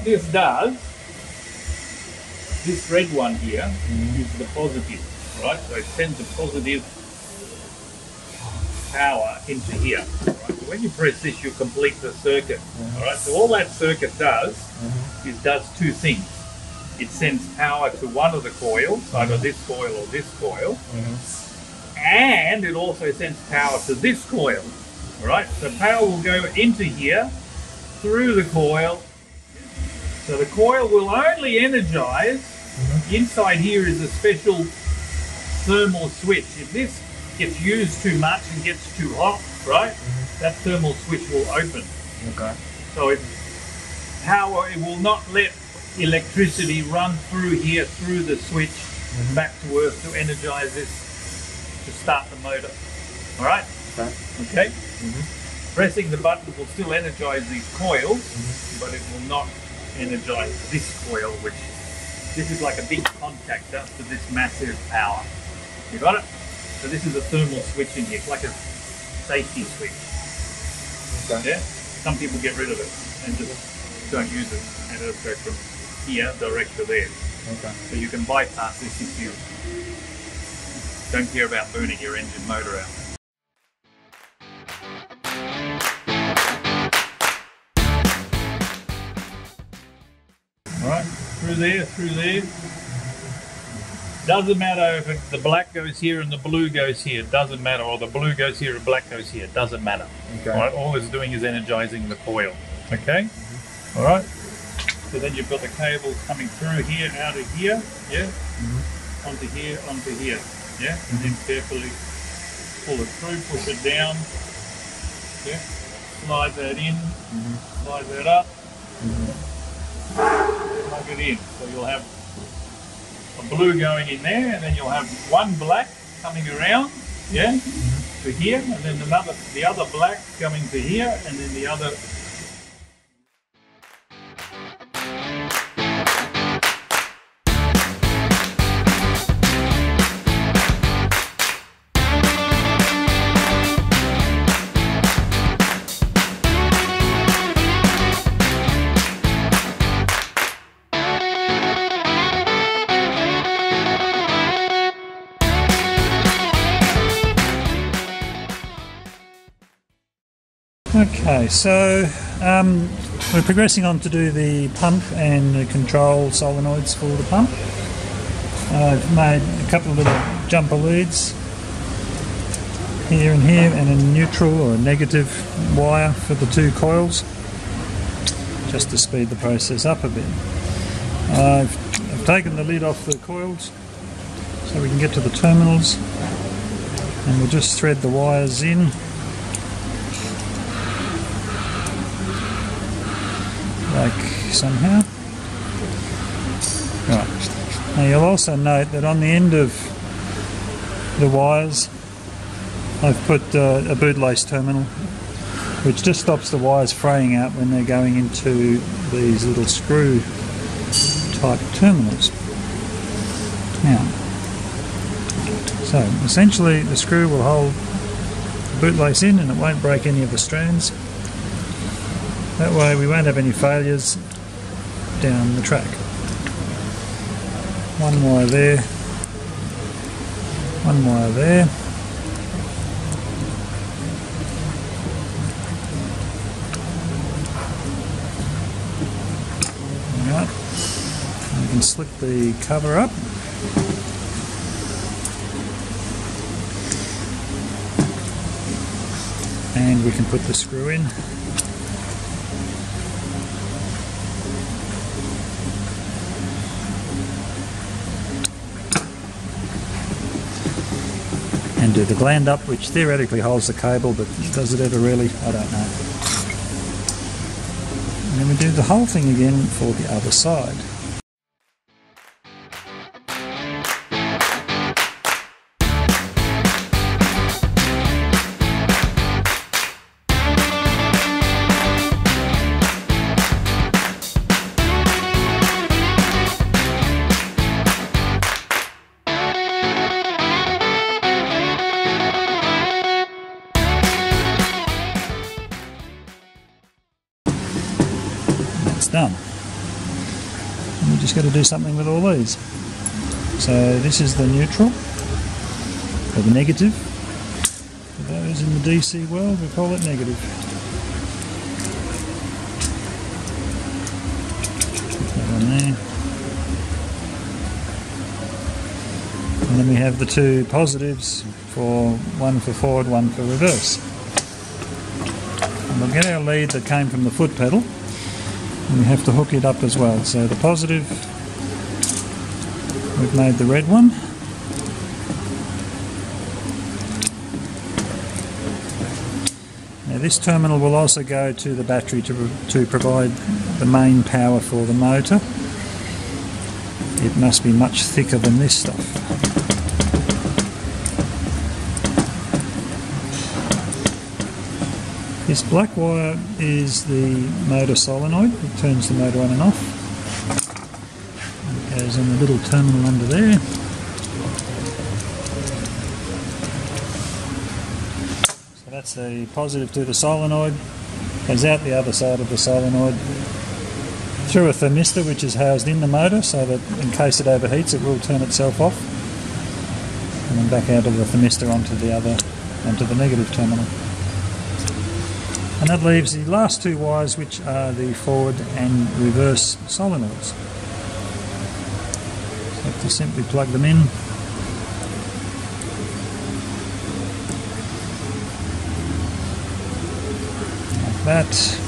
this does, this red one here is the positive, right? So it sends a positive power into here. Right? So when you press this, you complete the circuit. All right. So all that circuit does is does two things. It sends power to one of the coils, either this coil or this coil, and it also sends power to this coil. All right. So power will go into here through the coil. So the coil will only energize. Inside here is a special thermal switch. If this gets used too much and gets too hot, right, that thermal switch will open. Okay. So it will not let electricity run through here, through the switch, back to earth to energize this, to start the motor. All right? Okay? Pressing the button will still energize these coils, but it will not energize this coil, which this is like a big contactor for this massive power. You got it? So this is a thermal switch in here. It's like a safety switch. Okay. Yeah? Some people get rid of it and just don't use it, and it'll go from here direct to there. Okay. So you can bypass this if you don't care about burning your engine motor out. Alright, through there. Doesn't matter if the black goes here and the blue goes here, doesn't matter, or the blue goes here and black goes here, doesn't matter. Okay. Alright, all it's doing is energizing the coil. Okay? Alright? So then you've got the cables coming through here, out of here, yeah? Onto here, yeah? And then carefully pull it through, push it down, yeah? Slide that in, slide that up, plug it in. So you'll have a blue going in there, and then you'll have one black coming around, yeah, to here, and then the other black coming to here, and then the other. Okay, so we're progressing on to do the pump and the control solenoids for the pump. I've made a couple of little jumper leads here and here, and a neutral or a negative wire for the two coils, just to speed the process up a bit. I've taken the lid off the coils so we can get to the terminals, and we'll just thread the wires in. Like somehow. Right. Now you'll also note that on the end of the wires I've put a bootlace terminal, which just stops the wires fraying out when they're going into these little screw type terminals. Now, so essentially the screw will hold the bootlace in and it won't break any of the strands. That way we won't have any failures down the track. One wire there, one wire there. Alright, you can slip the cover up. And we can put the screw in. And do the gland up, which theoretically holds the cable, but does it ever really? I don't know. And then we do the whole thing again for the other side. Done. just got to do something with all these. So this is the neutral, or the negative. For those in the DC world, we call it negative. Put that on there. And then we have the two positives, one for forward, one for reverse. And we'll get our lead that came from the foot pedal, and we have to hook it up as well. So the positive, we've made the red one. Now this terminal will also go to the battery to provide the main power for the motor. It must be much thicker than this stuff. This black wire is the motor solenoid. It turns the motor on and off. It goes in the little terminal under there. So that's the positive to the solenoid. Goes out the other side of the solenoid through a thermistor which is housed in the motor, so that in case it overheats it will turn itself off. And then back out of the thermistor onto the negative terminal. And that leaves the last two wires, which are the forward and reverse solenoids. So have to simply plug them in. Like that.